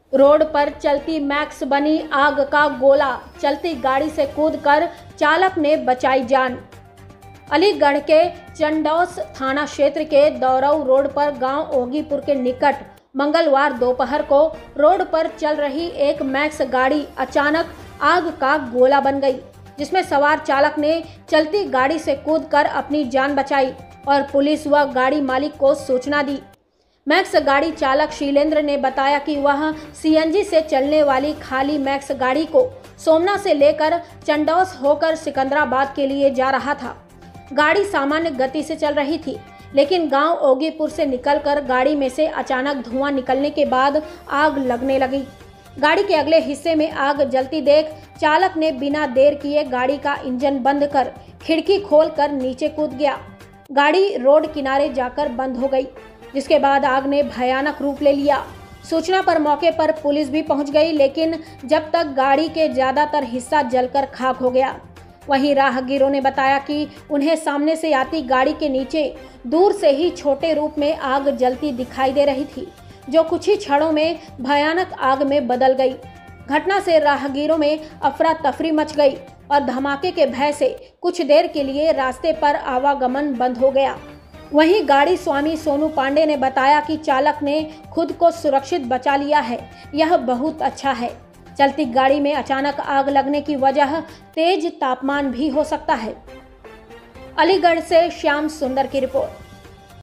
Road पर चलती max बनी आग का गोला, चलती गाड़ी से कूदकर चालक ने बचाई जान। अलीगढ़ के चंडौस थाना क्षेत्र के दौरऊ रोड पर गांव ओगीपुर के निकट मंगलवार दोपहर को रोड पर चल रही एक मैक्स गाड़ी अचानक आग का गोला बन गई, जिसमें सवार चालक ने चलती गाड़ी से कूदकर अपनी जान बचाई और पुलिस व गाड़ी मालिक को सूचना दी। मैक्स गाड़ी चालक शीलेंद्र ने बताया कि वह सीएनजी से चलने वाली खाली मैक्स गाड़ी को सोमना से लेकर चंडौस होकर सिकंदराबाद के लिए जा रहा था। गाड़ी सामान्य गति से चल रही थी, लेकिन गांव ओगीपुर से निकलकर गाड़ी में से अचानक धुआं निकलने के बाद आग लगने लगी। गाड़ी के अगले हिस्से में आग जलती देख चालक ने बिना देर किए गाड़ी का इंजन बंद कर खिड़की खोलकर नीचे कूद गया। गाड़ी रोड किनारे जाकर बंद हो गई, जिसके बाद आग ने भयानक रूप ले लिया। सूचना पर मौके पर पुलिस भी पहुंच गई, लेकिन जब तक गाड़ी के ज्यादातर हिस्सा जलकर खाक हो गया। वहीं राहगीरों ने बताया कि उन्हें सामने से आती गाड़ी के नीचे दूर से ही छोटे रूप में आग जलती दिखाई दे रही थी, जो कुछ ही क्षणों में भयानक आग में बदल गई। घटना से राहगीरों में अफरा तफरी मच गई और धमाके के भय से कुछ देर के लिए रास्ते पर आवागमन बंद हो गया। वहीं गाड़ी स्वामी सोनू पांडे ने बताया कि चालक ने खुद को सुरक्षित बचा लिया है, यह बहुत अच्छा है। चलती गाड़ी में अचानक आग लगने की वजह तेज तापमान भी हो सकता है। अलीगढ़ से श्याम सुंदर की रिपोर्ट।